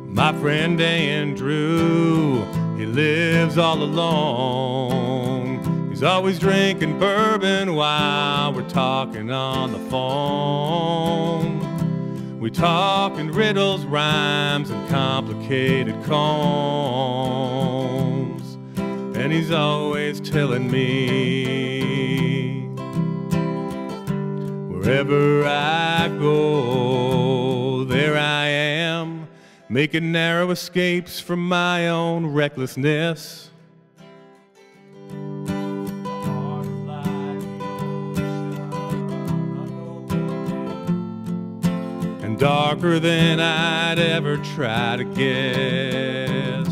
My friend Andrew, he lives all alone. He's always drinking bourbon while we're talking on the phone. We talk in riddles, rhymes, and complicated poems. And he's always telling me, wherever I go, there I am, making narrow escapes from my own recklessness. And darker than I'd ever try to guess.